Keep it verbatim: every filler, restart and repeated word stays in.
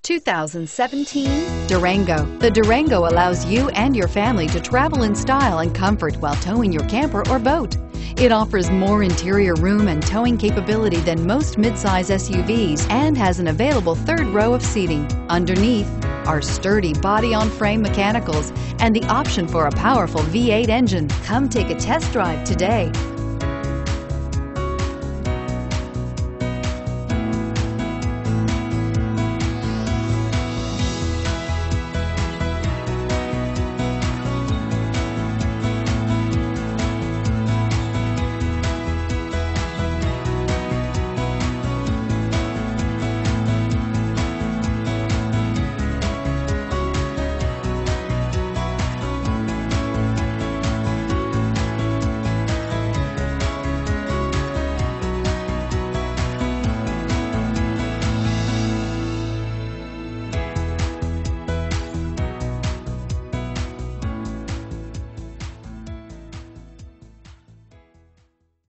two thousand seventeen Durango. The Durango allows you and your family to travel in style and comfort while towing your camper or boat. It offers more interior room and towing capability than most midsize S U Vs and has an available third row of seating. Underneath are sturdy body-on-frame mechanicals and the option for a powerful V eight engine. Come take a test drive today.